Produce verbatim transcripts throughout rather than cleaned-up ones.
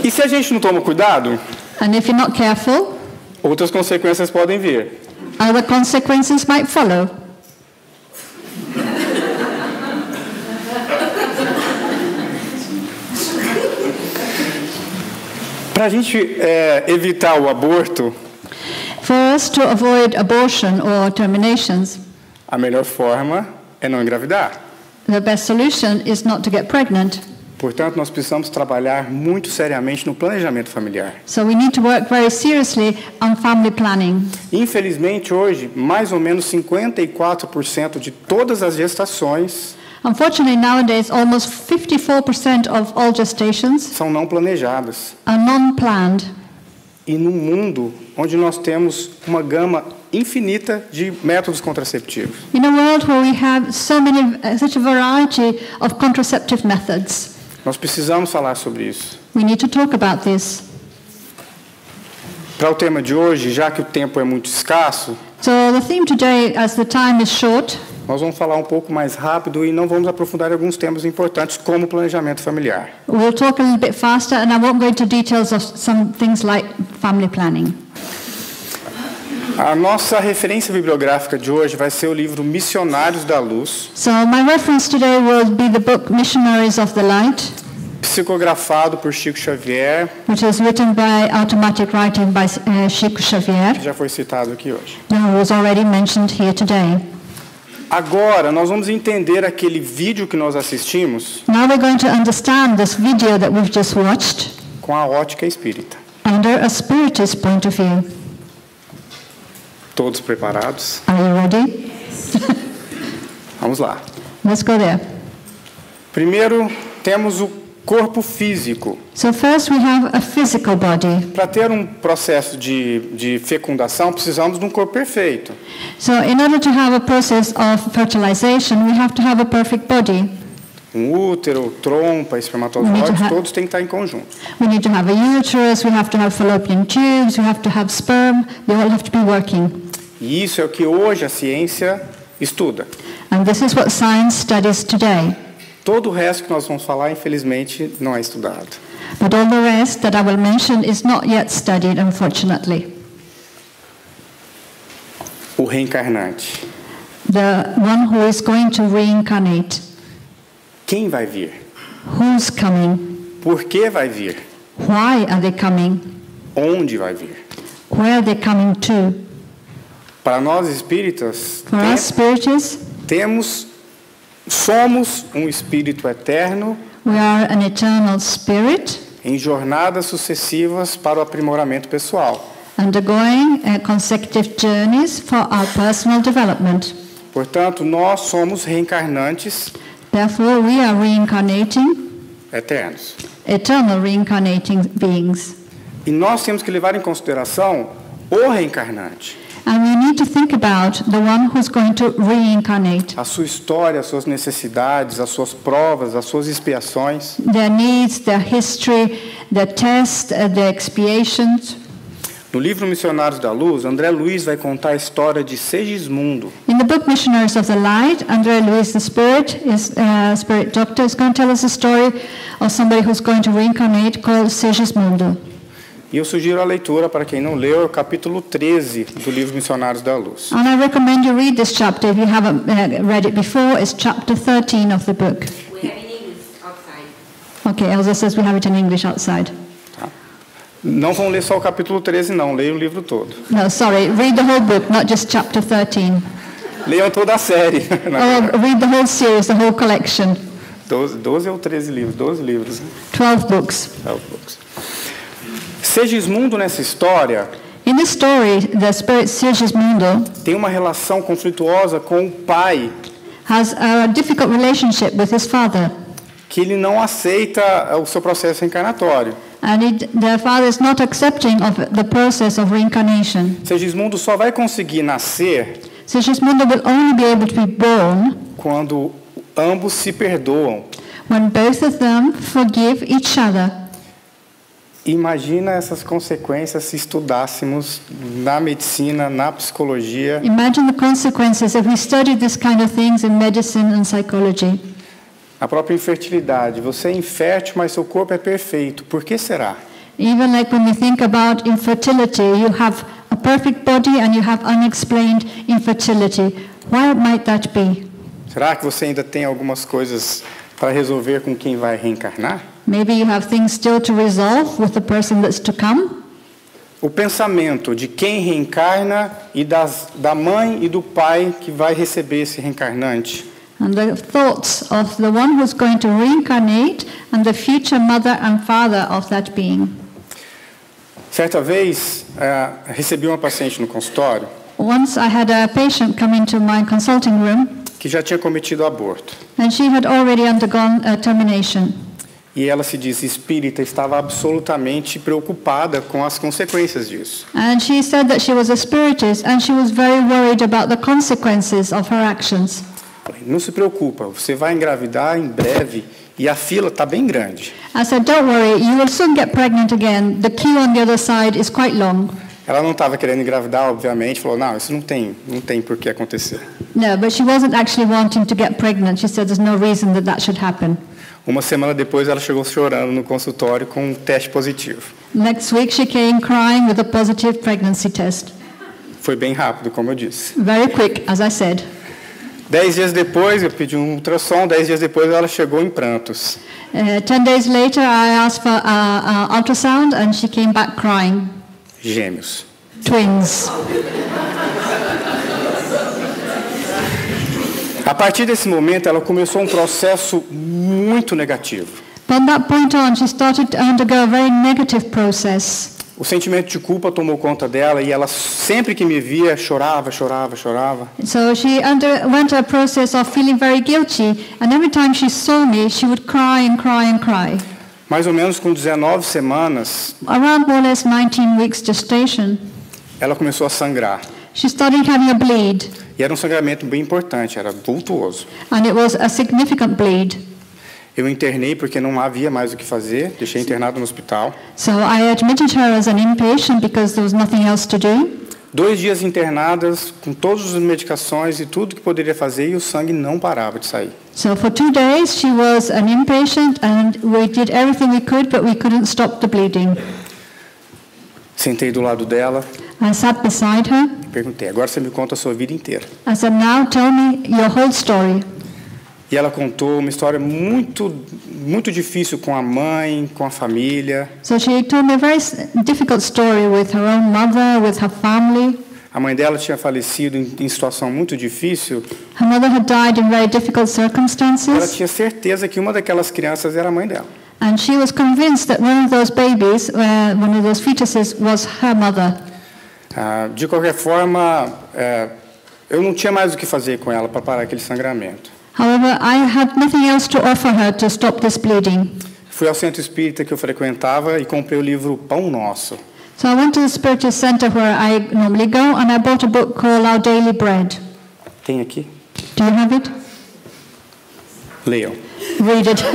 E se a gente não toma cuidado, And if you're not careful, outras consequências podem vir. other consequences might follow. Para a gente é, evitar o aborto, For us to avoid abortion or terminations, a melhor forma é não engravidar. the best solution is not to get pregnant. Portanto, nós precisamos trabalhar muito seriamente no planejamento familiar. So we need to work very seriously on family planning. Infelizmente, hoje, mais ou menos cinquenta e quatro por cento de todas as gestações Unfortunately, nowadays, almost fifty-four percent of all gestations são não planejadas. are non-planned. E num mundo onde nós temos uma gama infinita de métodos contraceptivos. In a world where we have so many, uh, such a variety of contraceptive methods, Nós precisamos falar sobre isso. we need to talk about this. Para o tema de hoje, já que o tempo é muito escasso, So the theme today, as the time is short, nós vamos falar um pouco mais rápido e não vamos aprofundar em alguns temas importantes, como o planejamento familiar. we'll talk a little bit faster, and I won't go into details of some things like family planning. A nossa referência bibliográfica de hoje vai ser o livro Missionários da Luz, So my reference today will be the book Missionaries of the Light, psicografado por Chico Xavier, which is written by automatic writing by uh, Chico Xavier, que já foi citado aqui hoje. and was already mentioned here today. Agora, nós vamos entender aquele vídeo que nós assistimos Now we're going to understand this video that we've just watched com a ótica espírita. under a spiritist point of view. Todos preparados? Are you ready? Vamos lá. Let's go there. Primeiro, temos o corpo físico. So first we have a physical body. Para ter um processo de, de fecundação, precisamos de um corpo perfeito. So in order to have a process of fertilization, we have to have a perfect body. Um útero, trompa, We need espermatozoides, to ha- todos têm que estar em conjunto. We need to have a uterus, we have to have fallopian tubes, we have to have sperm, they all have to be working. E isso é o que hoje a ciência estuda. And this is what science studies today. Todo o resto que nós vamos falar, infelizmente, não é estudado. But all the rest that I will mention is not yet studied, unfortunately. O reencarnante. The one who is going to reincarnate. Quem vai vir? Who's coming? Por que vai vir? Why are they coming? Onde vai vir? Where are they coming to? Para nós espíritas, For tem- us spiritists, temos, somos um espírito eterno we are an eternal spirit em jornadas sucessivas para o aprimoramento pessoal. undergoing uh, consecutive journeys for our personal development. Portanto, nós somos reencarnantes Therefore, we are reincarnating, eternos. eternal reincarnating beings. E nós temos que levar em consideração o reencarnante, And we need to think about the one who's going to reincarnate. a sua história, as suas necessidades, as suas provas, as suas expiações. Their needs, their history, their test, uh, their expiations. No livro Missionários da Luz, André Luiz vai contar a história de Segismundo, In the book Missionaries of the Light, André Luiz, the spirit, is, uh, spirit doctor, is going to tell us a story of somebody who's going to reincarnate called Segismundo. e eu sugiro a leitura para quem não leu, é o capítulo treze do livro Missionários da Luz. And I recommend you read this chapter if you haven't uh, read it before. It's chapter thirteen of the book. We have in English outside. Okay, Elsa says we have it in English outside. Não vão ler só o capítulo treze, não, leiam o livro todo. No, sorry, read the whole book, not just chapter thirteen. Leiam toda a série. Oh, read the whole series, the whole collection. doze, doze ou treze livros? doze livros. twelve books. twelve books. Segismundo, nessa história, In this story, the spirit Sigismundo tem uma relação conflituosa com o pai, has a difficult relationship with his father. que ele não aceita o seu processo reencarnatório. And it, the father is not accepting of the process of reincarnation. Segismundo só vai conseguir nascer Sigismundo will only be able to be born quando ambos se perdoam. when both of them forgive each other. Imagina essas consequências se estudássemos na medicina, na psicologia. Imagine the consequences if we studied this kind of things in medicine and psychology. A própria infertilidade. Você é infértil, mas seu corpo é perfeito. Por que será? Even like when we think about infertility, you have a perfect body and you have unexplained infertility. Why might that be? Será que você ainda tem algumas coisas para resolver com quem vai reencarnar? Maybe you have things still to resolve with the person that's to come. O pensamento de quem reencarna e das, da mãe e do pai que vai receber esse reencarnante. And the thoughts of the one who's going to reincarnate and the future mother and father of that being. Certa vez, uh, recebi uma paciente no consultório Once I had a patient come into my consulting room que já tinha cometido aborto. and she had already undergone a termination. E ela se diz espírita, estava absolutamente preocupada com as consequências disso. And she said that she was a spiritist and she was very worried about the consequences of her actions. Falei, não se preocupa, você vai engravidar em breve e a fila está bem grande. I said, don't worry, you will soon get pregnant again. The queue on the other side is quite long. Ela não estava querendo engravidar, obviamente, falou, não, isso não tem, não tem por que acontecer. No, but she wasn't actually wanting to get pregnant. She said there's no reason that that should happen. Uma semana depois, ela chegou chorando no consultório com um teste positivo. Next week she came crying with a positive pregnancy test. Foi bem rápido, como eu disse. Very quick, as I said. Dez dias depois, eu pedi um ultrassom. Dez dias depois, ela chegou em prantos. Uh, ten days later I asked for a, a ultrasound and she came back crying. Gêmeos. Twins. A partir desse momento, ela começou um processo muito negativo. From that point on, she started to undergo a very negative process. O sentimento de culpa tomou conta dela e ela sempre que me via chorava, chorava, chorava. So she underwent a process of feeling very guilty, and every time she saw me, she would cry and cry and cry. Mais ou menos com dezenove semanas, Around more or less nineteen weeks gestation, ela começou a sangrar. she started having a bleed, E era um sangramento bem importante, era vultuoso. and it was a significant bleed. Eu internei porque não havia mais o que fazer, deixei internado no hospital. So I admitted her as an inpatient because there was nothing else to do. Dois dias internadas, com todas as medicações e tudo que poderia fazer, e o sangue não parava de sair. So for two days she was an inpatient, and we did everything we could, but we couldn't stop the bleeding. Sentei do lado dela I sat beside her. e perguntei, agora você me conta a sua vida inteira. I said, now tell me your whole story. E ela contou uma história muito, muito difícil com a mãe, com a família. So she told me a very s- difficult story with her own mother, with her family. A mãe dela tinha falecido em, em situação muito difícil. Her mother had died in very difficult Ela circumstances, tinha certeza que uma daquelas crianças era a mãe dela. and she was convinced that one of those babies, uh, one of those fetuses, was her mother. Ah, de qualquer forma, é, eu não tinha mais o que fazer com ela para parar aquele sangramento. However, I had nothing else to offer her to stop this bleeding. Fui ao centro espírita que eu frequentava e comprei o livro Pão Nosso. So I went to the Spiritist Center where I normally go, and I bought a book called Our Daily Bread. Tem aqui? Do you have it? Leiam. Read it.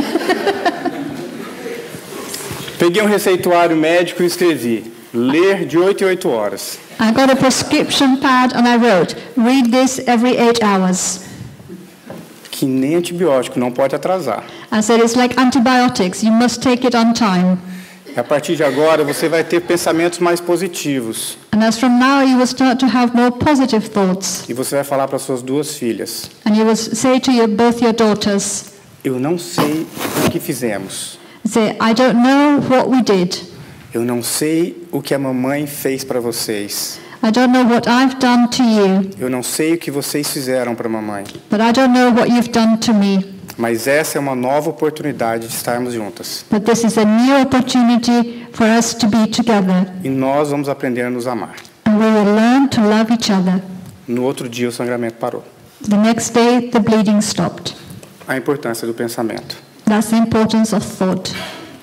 Peguei um receituário médico e escrevi: ler de oito em oito horas. I got a prescription pad and I wrote, read this every eight hours. Que nem antibiótico, não pode atrasar. I said, it's like antibiotics, you must take it on time. E a partir de agora você vai ter pensamentos mais positivos. And as from now, you will start to have more positive thoughts. E você vai falar para suas duas filhas: And you will say to your, both your daughters, eu não sei o que fizemos. say, I don't know what we did. Eu não sei o que a mamãe fez para vocês. I don't know what I've done to you, Eu não sei o que vocês fizeram para a mamãe. but I don't know what you've done to me. Mas essa é uma nova oportunidade de estarmos juntas. But this is a new opportunity for us to be together. E nós vamos aprender a nos amar. And we will learn to love each other. No outro dia o sangramento parou. The next day, the bleeding stopped. A importância do pensamento. That's the importance of thought.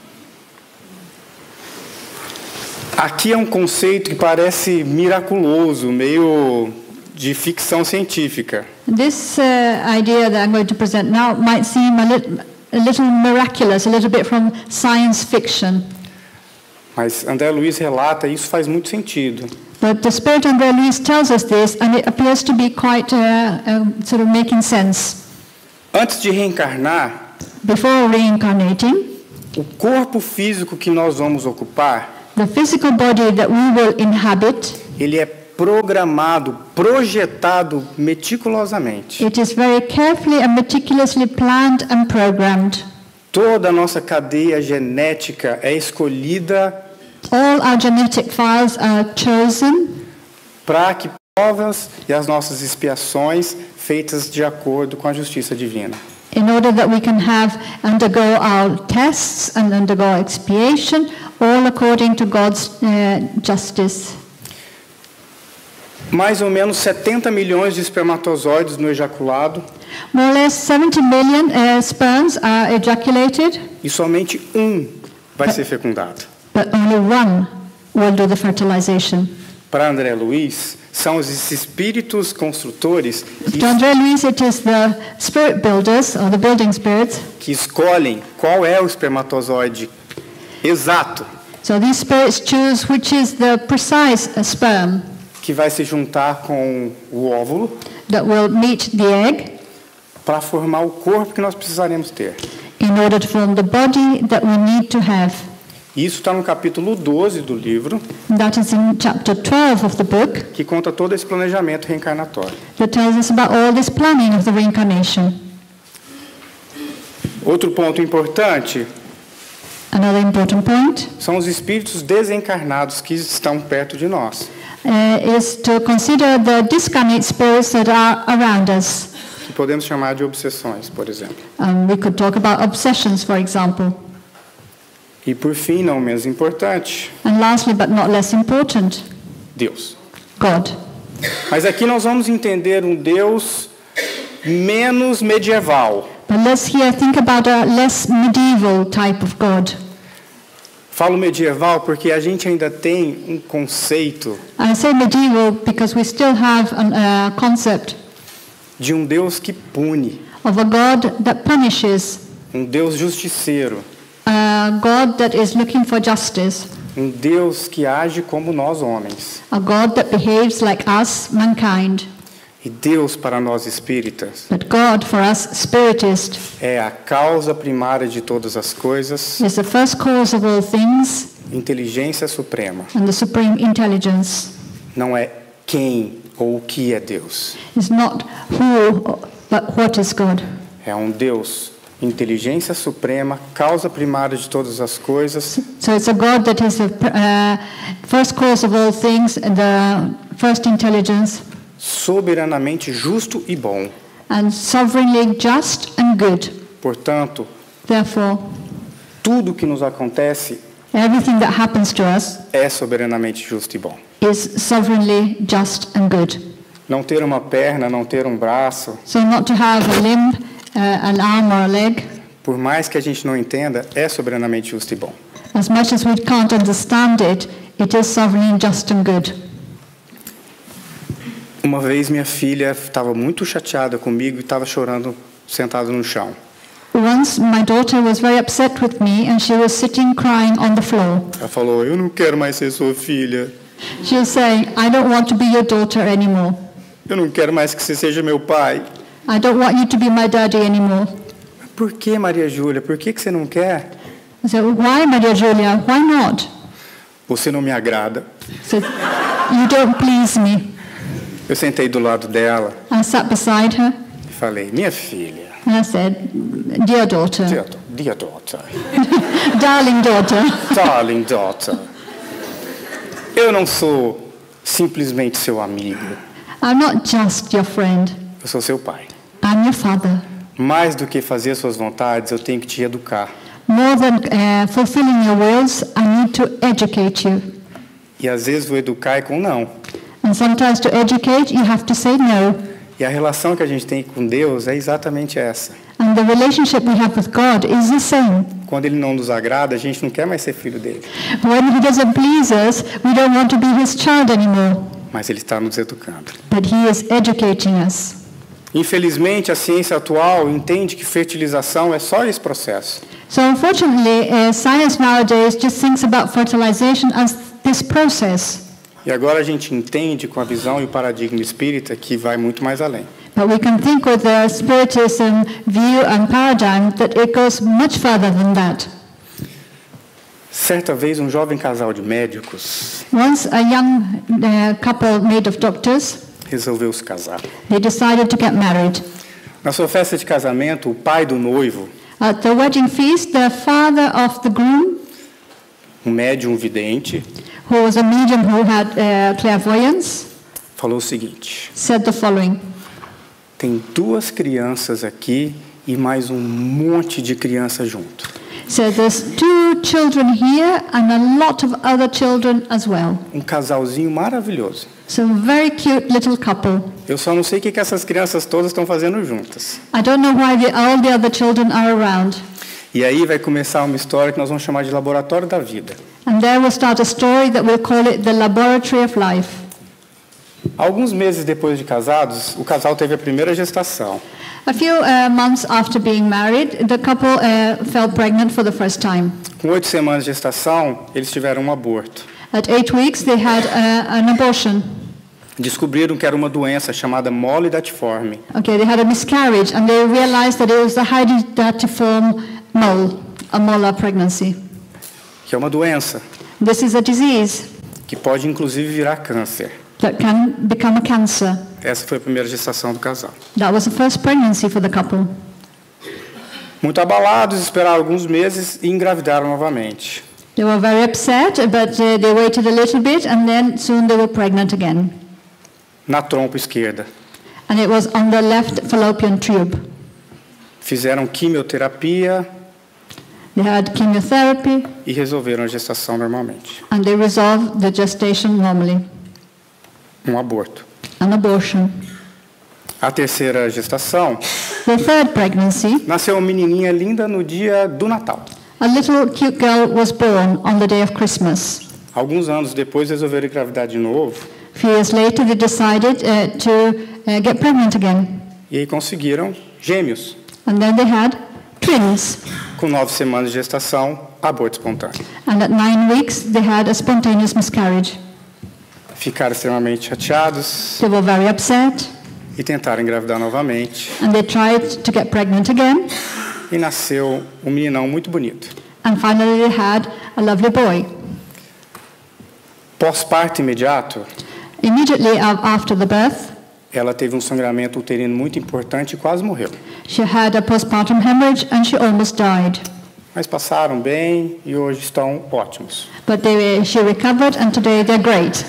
Aqui é um conceito que parece miraculoso, meio de ficção científica. This uh, idea that I'm going to present now might seem a, lit- a little miraculous, a little bit from science fiction. Mas André Luiz relata e isso faz muito sentido. But the Spirit André Luiz tells us this, and it appears to be quite uh, um, sort of making sense. Antes de reencarnar, Before reincarnating, O corpo físico que nós vamos ocupar, the physical body that we will inhabit, ele é programado, projetado meticulosamente. it is very carefully and meticulously planned and programmed. Toda a nossa cadeia genética é escolhida All our genetic files are chosen para que provas e as nossas expiações feitas de acordo com a justiça divina. in order that we can have undergo our tests and undergo expiation, all according to God's uh, justice. Mais ou menos setenta milhões de espermatozoides no ejaculado More or less seventy million uh, sperms are ejaculated, e somente um vai ser fecundado. but only one will do the fertilization. Para André Luiz, são os espíritos construtores que, To André Luiz, it is the spirit builders, or the building spirits. que escolhem qual é o espermatozoide exato So these spirits choose which is the precise uh, sperm que vai se juntar com o óvulo that will meet the egg para formar o corpo que nós precisaremos ter. in order to form the body that we need to have. Isso está no capítulo doze do livro, And that is in chapter twelve of the book que conta todo esse planejamento reencarnatório. that tells us about all this planning of the reincarnation. Outro ponto importante Another important point são os espíritos desencarnados que estão perto de nós. uh, is to consider the discarnate spirits that are around us. Que podemos chamar de obsessões, por exemplo. Um, we could talk about obsessions, for example. E por fim, não menos importante, And lastly, but not less important, Deus. God. Mas aqui nós vamos entender um Deus menos medieval. But let's here think about a less medieval type of God. Falo medieval porque a gente ainda tem um conceito I say medieval because we still have a uh, concept de um Deus que pune, of a God that punishes, um Deus justiceiro, a God that is looking for justice, um Deus que age como nós homens. a God that behaves like us, mankind. E Deus, para nós espíritas, But God, for us spiritists, é a causa primária de todas as coisas, is the first cause of all things inteligência suprema. and the supreme intelligence. Não é quem ou o que é Deus. It's not who, but what is God. É um Deus, inteligência suprema, causa primária de todas as coisas, So it's a God that is the uh, first cause of all things, the first intelligence, soberanamente justo e bom. and sovereignly just and good. Portanto, Therefore, tudo que nos acontece everything that happens to us é soberanamente justo e bom. is sovereignly just and good. Não ter uma perna, não ter um braço, So not to have a limb, uh, an arm or a leg, por mais que a gente não entenda, é soberanamente justo e bom. as much as we can't understand it, it is sovereignly just and good. Uma vez minha filha estava muito chateada comigo e estava chorando sentada no chão. Once my daughter was very upset with me and she was sitting crying on the floor. Ela falou: "Eu não quero mais ser sua filha. She was saying, I don't want to be your daughter anymore. Eu não quero mais que você seja meu pai." I don't want you to be my daddy anymore. Por que, Maria Júlia? Por que que você não quer? I said, why, Maria Julia? Why not? Você não me agrada. I said, you don't please me. Eu sentei do lado dela I sat beside her e falei: "Minha filha, and I said, dear daughter, dear, dear daughter, darling daughter, darling daughter, eu não sou simplesmente seu amigo. I'm not just your friend. Eu sou seu pai. I'm your father. Mais do que fazer suas vontades, eu tenho que te educar. More than uh, fulfilling your wills, I need to educate you. E às vezes o educar é com não. And sometimes to educate, you have to say no. E a relação que a gente tem com Deus é exatamente essa. And the relationship we have with God is the same. Quando Ele não nos agrada, a gente não quer mais ser filho dele. When He doesn't please us, we don't want to be His child anymore. Mas Ele está nos educando. But He is educating us. Infelizmente, a ciência atual entende que fertilização é só esse processo. So unfortunately, uh, science nowadays just thinks about fertilization as this process. E agora a gente entende com a visão e o paradigma espírita que vai muito mais além. But we can think with the Spiritism view and paradigm that it goes much further than that. Certa vez, um jovem casal de médicos Once a young uh, couple made of doctors, resolveu se casar. they decided to get married. Na sua festa de casamento, o pai do noivo, At the wedding feast, the father of the groom, um médium vidente, who was a medium who had uh, clairvoyance, falou o seguinte: said the following. tem duas crianças aqui e mais um monte de criança junto. So there's two children here and a lot of other children as well. Um casalzinho maravilhoso. So a very cute little couple. Eu só não sei o que que essas crianças todas estão fazendo juntas. I don't know why the, all the other children are around. E aí vai começar uma história que nós vamos chamar de Laboratório da Vida. And there we'll start a story that we'll call it the Laboratory of Life. Alguns meses depois de casados, o casal teve a primeira gestação. A few uh, months after being married, the couple uh, fell pregnant for the first time. Com oito semanas de gestação, eles tiveram um aborto. At eight weeks, they had uh, an abortion. Descobriram que era uma doença chamada mole datiforme. Okay, they had a miscarriage, and they realized that it was a hydatiform mole, a molar pregnancy. Que é uma doença This is a disease que pode inclusive virar câncer. that can become a cancer. Essa foi a primeira gestação do casal. That was the first pregnancy for the couple. Muito abalados, esperaram alguns meses e engravidaram novamente. They were very upset, but uh, they waited a little bit, and then soon they were pregnant again. Na trompa esquerda. And it was on the left fallopian tube. Fizeram quimioterapia They had chemotherapy, e resolveram a gestação normalmente. and they resolved the gestation normally. Um aborto. An abortion. A terceira gestação, The third pregnancy, nasceu uma menininha linda no dia do Natal. a little cute girl was born on the day of Christmas. Alguns anos depois resolveram engravidar de novo A few years later, they decided uh, to uh, get pregnant again. e aí conseguiram gêmeos. And then they had twins. Com nove semanas de gestação, aborto espontâneo. And at nine weeks, they had a spontaneous miscarriage. Ficaram extremamente chateados They were very upset, e tentaram engravidar novamente. and they tried to get pregnant again. E nasceu um meninão muito bonito. And finally, they had a lovely boy. Pós-parto imediato, Immediately a- after the birth, ela teve um sangramento uterino muito importante e quase morreu. she had a postpartum hemorrhage, and she almost died. Mas passaram bem e hoje estão ótimos. But they, she recovered, and today they're great.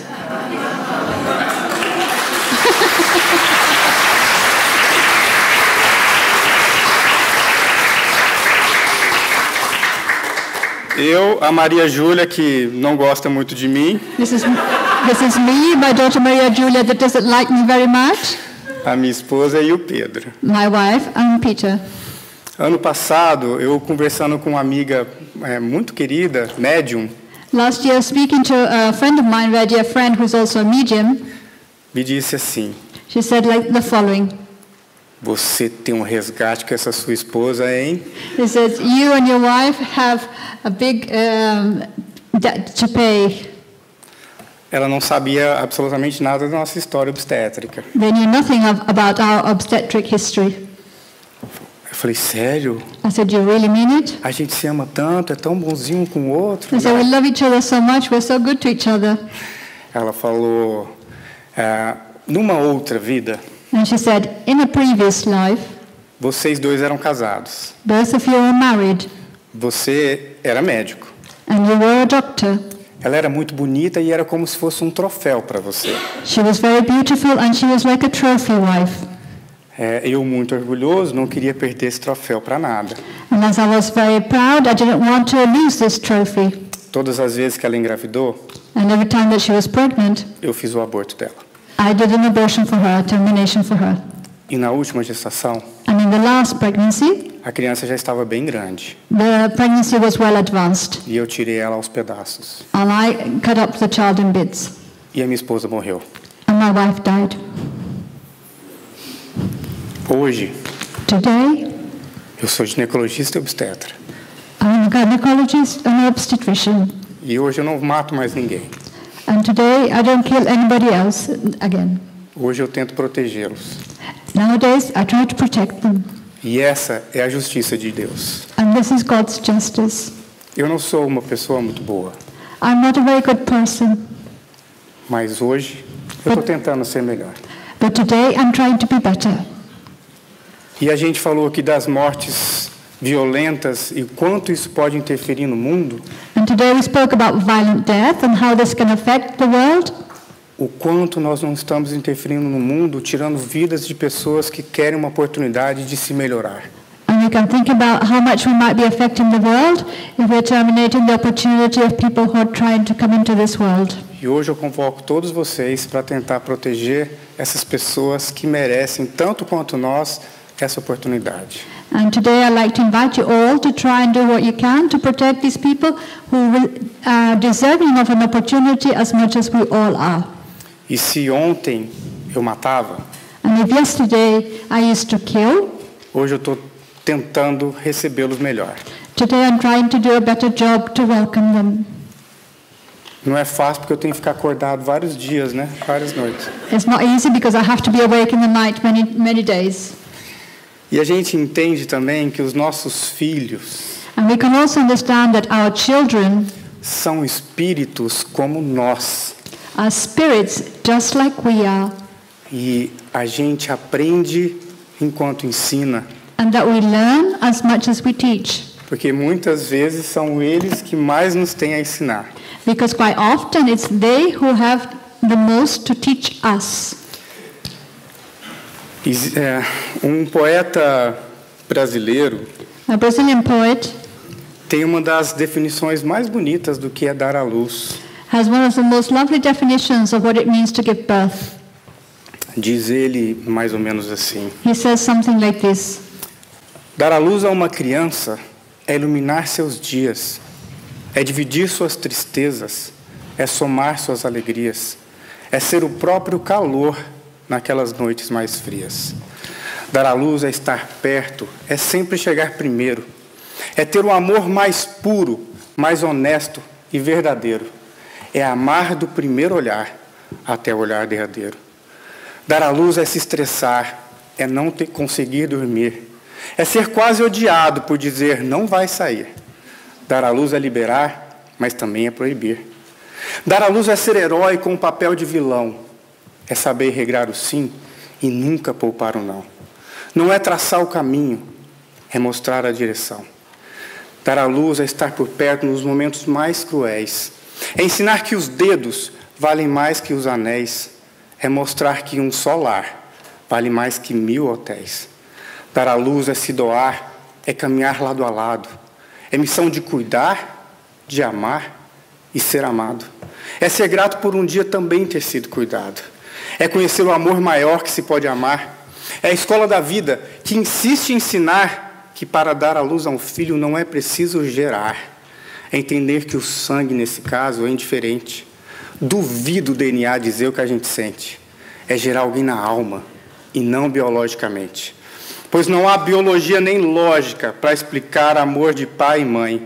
Eu, a Maria Júlia, que não gosta muito de mim, This is, this is me, my daughter Maria Julia, that doesn't like me very much, a minha esposa e o Pedro. my wife, and Peter. Ano passado, eu conversando com uma amiga é, muito querida, médium, Last year, speaking to a friend of mine, a dear friend who's also a medium, me disse assim: she said like the following. você tem um resgate com essa sua esposa, hein? She says, you and your wife have a big um, debt to pay. Ela não sabia absolutamente nada da nossa história obstétrica. They knew nothing of, about our obstetric history. Eu falei, sério? I said, you really mean it? A gente se ama tanto, é tão bonzinho um com o outro. I said, we love each other so much, we're so good to each other. Ela falou, é, numa outra vida, And she said, in a previous life, vocês dois eram casados. both of you were married, Você era médico. and you were a doctor. Ela era muito bonita e era como se fosse um troféu para você. She was very beautiful, and she was like a trophy wife. É, eu, muito orgulhoso, não queria perder esse troféu para nada. And as I was very proud, I didn't want to lose this trophy. Todas as vezes que ela engravidou, And every time that she was pregnant, eu fiz o aborto dela. I did an abortion for her, a termination for her. E na última gestação, And in the last pregnancy, a criança já estava bem grande. the pregnancy was well advanced. E eu tirei ela aos pedaços. And I cut up the child in bits. E a minha esposa morreu. And my wife died. Hoje, Today, eu sou ginecologista e obstetra. I'm a gynecologist and an obstetrician. E hoje eu não mato mais ninguém. And today, I don't kill anybody else again. Hoje eu tento protegê-los. Nowadays, I try to protect them. E essa é a justiça de Deus. And this is God's justice. Eu não sou uma pessoa muito boa, I'm not a very good person, mas hoje eu estou tentando ser melhor. but today I'm trying to be better. E a gente falou aqui das mortes violentas e quanto isso pode interferir no mundo, And today we spoke about violent death and how this can affect the world, o quanto nós não estamos interferindo no mundo, tirando vidas de pessoas que querem uma oportunidade de se melhorar. and we can think about how much we might be affecting the world if we're terminating the opportunity of people who are trying to come into this world. E hoje eu convoco todos vocês para tentar proteger essas pessoas que merecem, tanto quanto nós, essa oportunidade. And today I'd like to invite you all to try and do what you can to protect these people who are deserving of an opportunity as much as we all are. E se ontem eu matava, And if yesterday I used to kill, hoje eu estou tentando recebê-los melhor. today I'm trying to do a better job to welcome them. Não é fácil porque eu tenho que ficar acordado vários dias, né? Várias noites. It's not easy because I have to be awake in the night many, many days. E a gente entende também que os nossos filhos And we can also understand that our children são espíritos como nós. are spirits just like we are, E a gente aprende enquanto ensina, and that we learn as much as we teach. porque muitas vezes são eles que mais nos têm a ensinar. Because quite often it's they who have the most to teach us. E, é, um poeta brasileiro A Brazilian poet tem uma das definições mais bonitas do que é dar à luz. has one of the most lovely definitions of what it means to give birth. Diz ele mais ou menos assim: He says something like this: dar à luz a uma criança é iluminar seus dias, é dividir suas tristezas, é somar suas alegrias, é ser o próprio calor naquelas noites mais frias. Dar à luz é estar perto, é sempre chegar primeiro, é ter o amor mais puro, mais honesto e verdadeiro, é amar do primeiro olhar até o olhar derradeiro. Dar à luz é se estressar, é não ter, conseguir dormir, é ser quase odiado por dizer não vai sair. Dar à luz é liberar, mas também é proibir. Dar à luz é ser herói com o papel de vilão, é saber regrar o sim e nunca poupar o não. Não é traçar o caminho, é mostrar a direção. Dar à luz é estar por perto nos momentos mais cruéis, é ensinar que os dedos valem mais que os anéis, é mostrar que um só lar vale mais que mil hotéis. Dar à luz é se doar, é caminhar lado a lado, é missão de cuidar, de amar e ser amado. É ser grato por um dia também ter sido cuidado. É conhecer o amor maior que se pode amar. É a escola da vida que insiste em ensinar que para dar à luz a um filho não é preciso gerar. É entender que o sangue, nesse caso, é indiferente. Duvido o D N A dizer o que a gente sente. É gerar alguém na alma e não biologicamente. Pois não há biologia nem lógica para explicar amor de pai e mãe.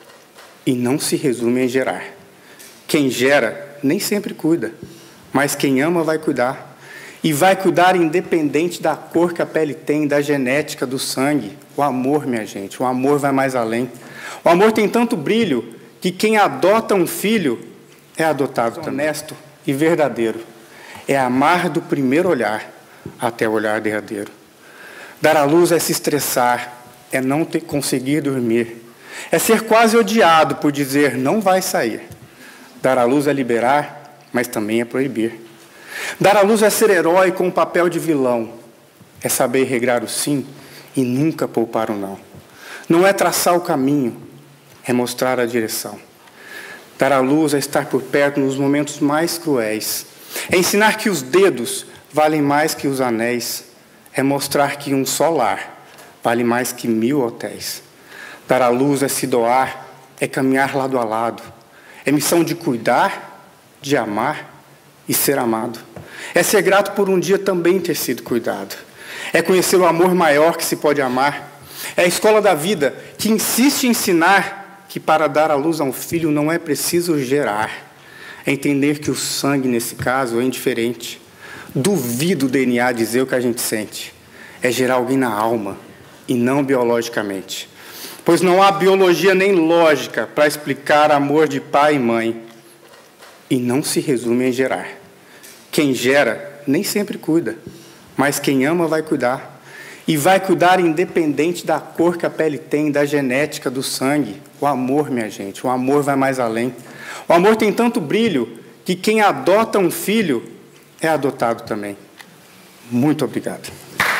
E não se resume em gerar. Quem gera nem sempre cuida, mas quem ama vai cuidar. E vai cuidar independente da cor que a pele tem, da genética, do sangue. O amor, minha gente, o amor vai mais além. O amor tem tanto brilho que quem adota um filho é adotado também. Honesto e verdadeiro. É amar do primeiro olhar até o olhar derradeiro. Dar à luz é se estressar, é não ter, conseguir dormir, é ser quase odiado por dizer não vai sair. Dar à luz é liberar, mas também é proibir. Dar à luz é ser herói com o papel de vilão, é saber regrar o sim e nunca poupar o não. Não é traçar o caminho, é mostrar a direção. Dar à luz é estar por perto nos momentos mais cruéis, é ensinar que os dedos valem mais que os anéis, é mostrar que um só lar vale mais que mil hotéis. Dar à luz é se doar, é caminhar lado a lado, é missão de cuidar, de amar e ser amado. É ser grato por um dia também ter sido cuidado. É conhecer o amor maior que se pode amar. É a escola da vida que insiste em ensinar que para dar à luz a um filho não é preciso gerar. É entender que o sangue, nesse caso, é indiferente. Duvido o D N A dizer o que a gente sente. É gerar alguém na alma e não biologicamente. pois não há biologia nem lógica para explicar amor de pai e mãe. E não se resume em gerar. Quem gera nem sempre cuida, mas quem ama vai cuidar. E vai cuidar independente da cor que a pele tem, da genética, do sangue. O amor, minha gente, o amor vai mais além. O amor tem tanto brilho que quem adota um filho é adotado também. Muito obrigado.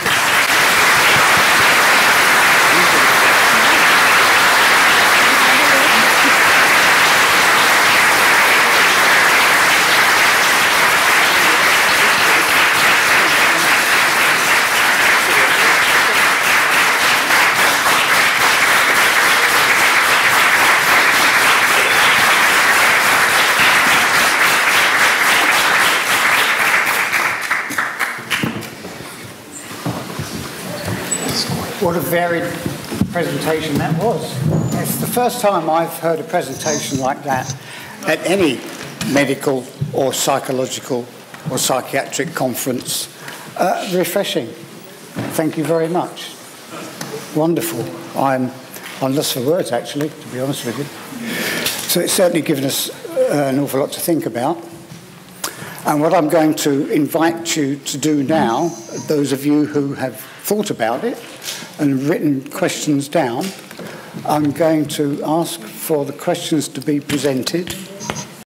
What a varied presentation that was. It's the first time I've heard a presentation like that at any medical or psychological or psychiatric conference. Uh, refreshing. Thank you very much. Wonderful. I'm, I'm lost for words, actually, to be honest with you. So it's certainly given us uh, an awful lot to think about. And what I'm going to invite you to do now, those of you who have thought about it and written questions down, I'm going to ask for the questions to be presented